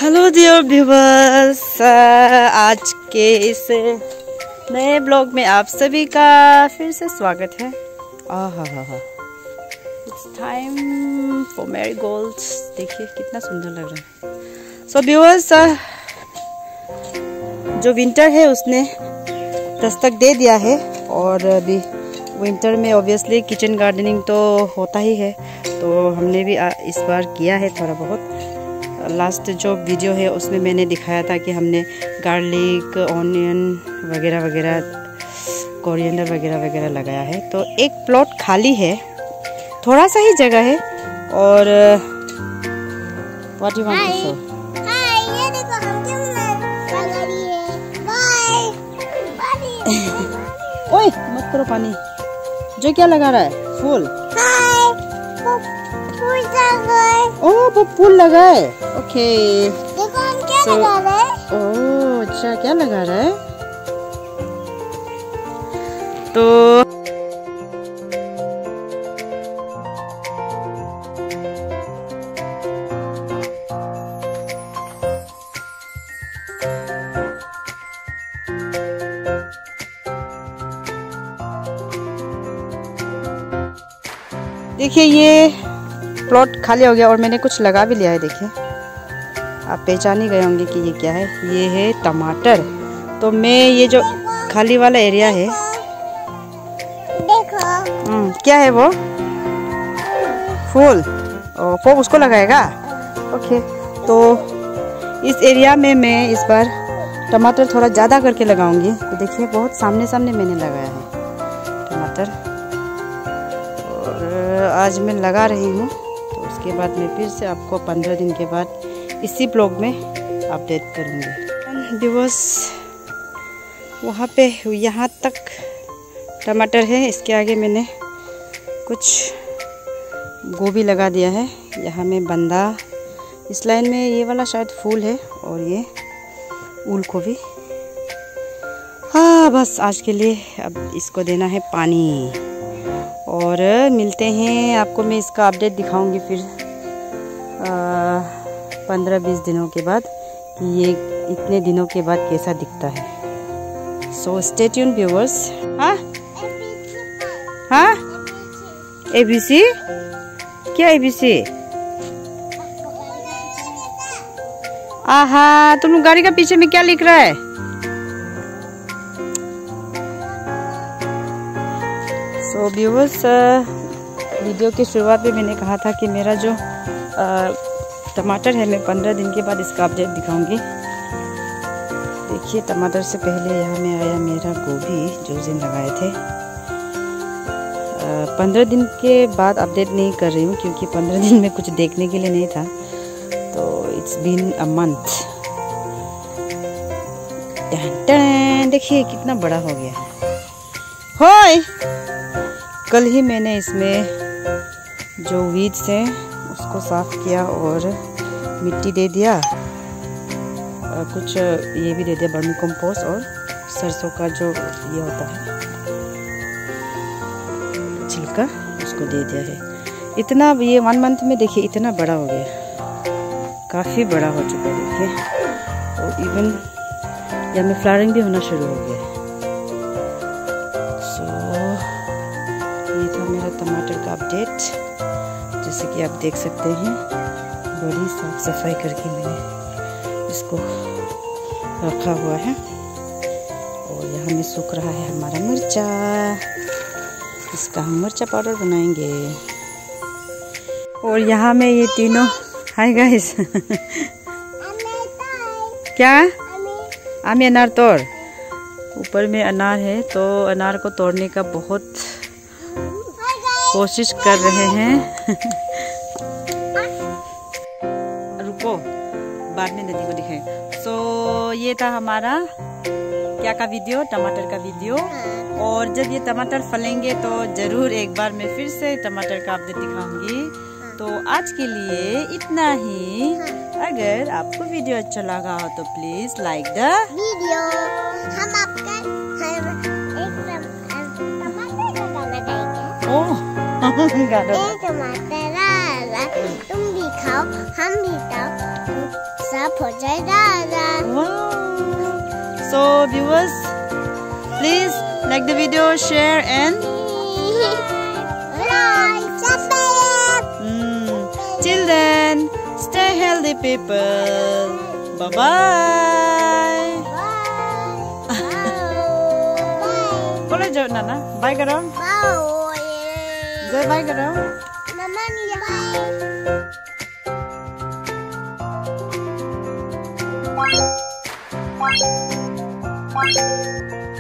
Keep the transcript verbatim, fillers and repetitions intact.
Hello dear viewers, आज के इस नए ब्लॉग में आप सभी का फिर से स्वागत है। It's time for marigolds. देखिए कितना सुंदर लग रहा है। सो व्यूवर्स, जो विंटर है उसने दस्तक दे दिया है और अभी विंटर में ऑब्वियसली किचन गार्डनिंग तो होता ही है, तो हमने भी इस बार किया है थोड़ा बहुत। लास्ट जो वीडियो है उसमें मैंने दिखाया था कि हमने गार्लिक, ऑनियन वगैरह वगैरह, कोरिएंडर वगैरह वगैरह लगाया है। तो एक प्लॉट खाली है, थोड़ा सा ही जगह है। और what you want to show? Hi, ये देखो हम क्यों लगा रही है। Bye bye. ओए मत करो पानी। जो क्या लगा रहा है? फूल। हाय, वो फूल लगा है। ओह वो फूल लगा है। ओके, देखो हम क्या so, लगा रहे हैं। ओह अच्छा, क्या लगा रहा है? तो देखिए ये प्लॉट खाली हो गया और मैंने कुछ लगा भी लिया है। देखिए आप पहचान ही गए होंगे कि ये क्या है। ये है टमाटर। तो मैं ये जो खाली वाला एरिया है, देखो हम्म क्या है वो? फूल। ओ, वो उसको लगाएगा। ओके, तो इस एरिया में मैं इस बार टमाटर थोड़ा ज़्यादा करके लगाऊंगी। तो देखिए बहुत सामने सामने मैंने लगाया है टमाटर, और आज मैं लगा रही हूँ। तो उसके बाद मैं फिर से आपको पंद्रह दिन के बाद इसी ब्लॉग में अपडेट करूँगी। दिवस वहाँ पे यहाँ तक टमाटर है, इसके आगे मैंने कुछ गोभी लगा दिया है। यहाँ में बंदा, इस लाइन में ये वाला शायद फूल है, और ये फूल गोभी। हाँ बस आज के लिए अब इसको देना है पानी, और मिलते हैं आपको। मैं इसका अपडेट दिखाऊंगी फिर पंद्रह बीस दिनों के बाद कि ये इतने दिनों के बाद कैसा दिखता है। So stay tuned viewers. हाँ हाँ, ए बी सी क्या? A B C? आहा, तुम गाड़ी का पीछे में क्या लिख रहा है? सो व्यूअर्स, वीडियो की शुरुआत में मैंने कहा था कि मेरा जो आ, टमाटर है, मैं पंद्रह दिन के बाद इसका अपडेट दिखाऊंगी। देखिए टमाटर से पहले यहाँ में आया मेरा गोभी, जो जिन लगाए थे। पंद्रह दिन के बाद अपडेट नहीं कर रही हूँ क्योंकि पंद्रह दिन में कुछ देखने के लिए नहीं था। तो इट्स बीन अ मंथ। देखिए कितना बड़ा हो गया है। होय, कल ही मैंने इसमें जो वीड्स हैं उसको साफ किया और मिट्टी दे दिया, और कुछ ये भी दे दिया वर्मी कंपोस्ट, और सरसों का जो ये होता है छिलका, उसको दे दिया है। इतना ये वन मंथ में देखिए इतना बड़ा हो गया, काफ़ी बड़ा हो चुका है देखिए। और इवन यहाँ में फ्लावरिंग भी होना शुरू हो गया है। सो ये था मेरा टमाटर का अपडेट। जैसे कि आप देख सकते हैं, बड़ी साफ सफाई करके मैंने इसको रखा हुआ है। और यहाँ में सूख रहा है हमारा मिर्चा, इसका हम मिर्चा पाउडर बनाएंगे। और यहाँ में ये तीनों, हाय गाइस क्या? आमी अनार तोड़। ऊपर में अनार है, तो अनार को तोड़ने का बहुत कोशिश कर रहे हैं। रुको, बाद में नदी को दिखाएं। सो so, ये था हमारा क्या का वीडियो, टमाटर का वीडियो। और जब ये टमाटर फलेंगे तो जरूर एक बार मैं फिर से टमाटर का अपडेट दिखाऊंगी। तो आज के लिए इतना ही। अगर आपको वीडियो अच्छा लगा हो तो प्लीज लाइक द वीडियो। हम आपका एक टमाटर का गाना गाएंगे। ओह गाना। टमाटर तुम भी खाओ, हम भी खाओ, सब हो जाएगा। Wow. So viewers, please like the video, share and Like, subscribe. mm, till then, stay healthy people. Bye bye. Boleh jawab Nana? Bye karo. Bye. Say bye karo. Mama ni bye. Bye.